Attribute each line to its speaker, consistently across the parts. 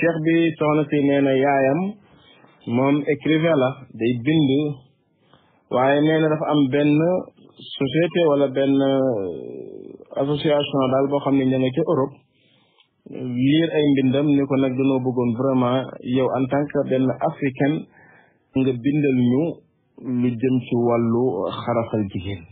Speaker 1: cheikh bi soxna si nee na yaayam moom écrivain la day bind waaye nee na dafa am benn société wala benn association daal boo xam ne ña nga ca Europe liir ay mbindam ni ko nag dañoo bëggoon vraiment yow en tant que benn africaine nga bindal ñu lu jëm ci wàllu xarafal jigéen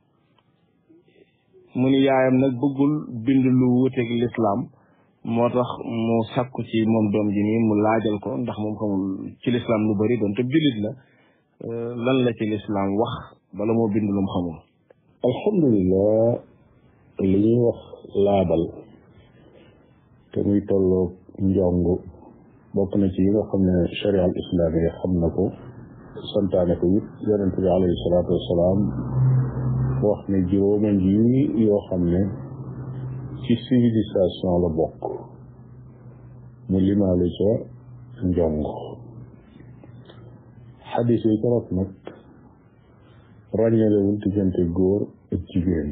Speaker 1: mu ni yaayam nag bëggul bind lu wuteeg l'islam moo tax mu sàkku ci moom doom ji nii mu laajal ko ndax moom xamul ci l'islam lu bari doon te jullit la lan la ci l'islam wax bala moo bind lu mu xamul.
Speaker 2: alhamdulilah li ñuy wax laabal te muy tolloog njong bokk na ci yi nga xam ne sharia al islamiya xam na ko santaane ko it yonent bi alayhi salaatu wasalaam wax ne juróoma ngi yoo xam ne ci civilisation la bokk mu limaale ca njong xadis yi ko rot nag ràññalewul diggante góor ak jigéen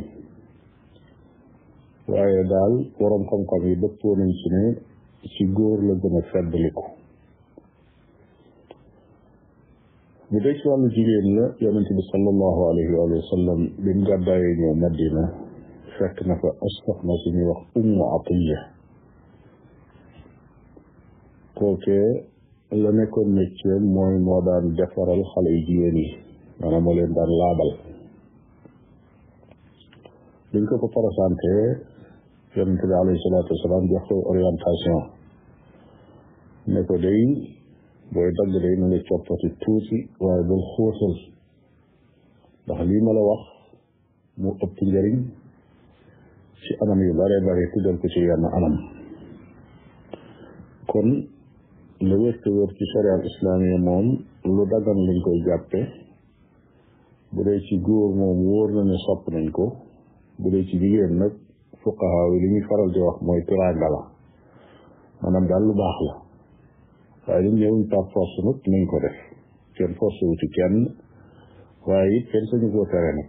Speaker 2: waaye daal waroom xam-xam yi dëppoo nañ ci ne ci góor la gën a feddaliku bu dee ci wàllu jigéen la yonente bi sallallahu alayhi wa sallam bi mu gàddaayee ñëw Madina fekk na fa soxna su ñuy wax Ummu Atiya kookee la nekkoon métier mooy moo daan defaral xale yu jigéen yi maanaam moo leen daan laabal biñ ko présenté yonente bi alayhi salaatu wasalaam jox ko orientation ne ko day booy dagg day na nga coppati tuuti waaye bul xóotal ndax lii ma la wax mu ëpp njëriñ ci anam yu bare bare tuddal ko ci yenn anam kon lu wér te wér ci sharia islamiya moom lu dagan lañ koy jàppe bu dee ci góor moom wóor na ne sopp nañ ko bu dee ci jigéen nag fuqaha yi li ñuy faral di wax mooy tiraanga la maanaam daal lu baax la waaye liñ ñëwuñ par force nag nañ ko def kenn force wu ci kenn waaye it kenn sañu koo tere nag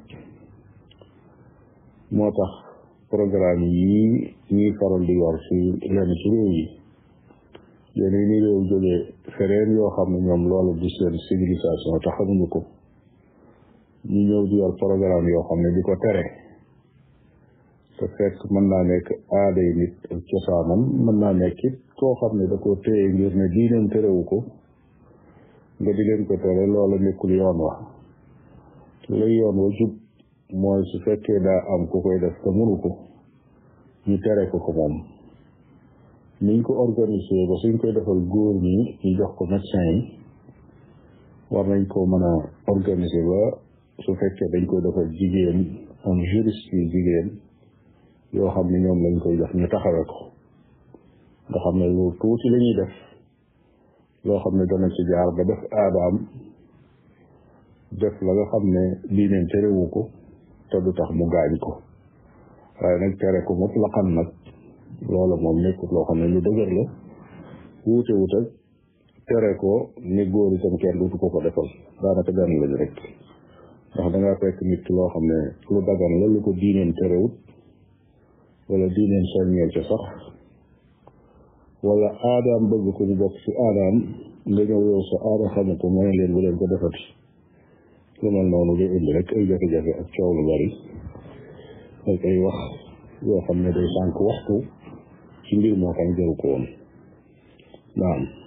Speaker 2: moo tax programme yi ñuy faral di yor ci lenn ci réew yi yéen yi ni réew jógee feneen yoo xam ne ñoom loolu di seen civilisation te xamuñu ko ñu ñëw di yor programme yoo xam ne di ko tere te fekk mën naa nekk aaday nit ak cosaanam mën naa nekk it koo xam ne da ko téye ngir ne diineem terewu ko nga di leen ko tere loola nekkul yoon wa lay yoon wa jub mooy su fekkee daa am ku koy def te mënu ko ñu tere ko ko moom niñ ko organisé ba suñ koy defal góor ñi ñu jox ko médecin yi war nañ ko mën a organisé ba su fekkee dañ koy defal jigéen am juriste yi jigéen yoo xam ne ñoom lañ koy jox ñu taxawe ko nga xam ne lu tuuti la ñuy def loo xam ne dana ci jaar ba def aadaam def la nga xam ne diineen terewu ko te du tax mu gaañ ko waaye nag tere ko mutlaqan nag loola moom nekkut loo xam ne lu dëgër la wuute wut ak tere ko ni góor itam kenn dutu ko ko defal daanaka benn lañ rek ndax dangaa fekk nit loo xam ne lu dagan la lu ko diineen terewut wala diineen soññeel ca sax wala aadaam bëgg ko mu bokk ci aadaam nga ñëw yow sa aada xamu ko mooy leen bu leen ko defati lu mel noonu day indi rek ay jafe-jafe ak coow lu bari ak ay wax yoo xam ne day sànq waxtu ci mbir moo xam jëru ko woon naam